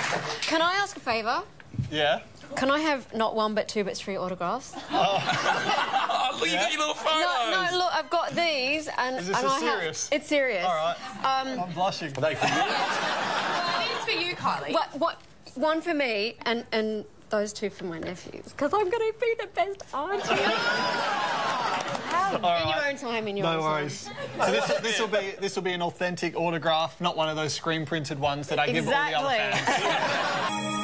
Can I ask a favour? Yeah? Can I have not 1 but 2 but 3 autographs? Oh, look, you got your little photos. No, look, I've got these and... Is this serious? It's serious. All right. I'm blushing. Are they for you? It is for you, Kylie. What? 1 for me and those 2 for my nephews. Because I'm going to be the best auntie. In your own time, in your own time. No worries. So this will be an authentic autograph, not one of those screen printed ones that I give all the other fans.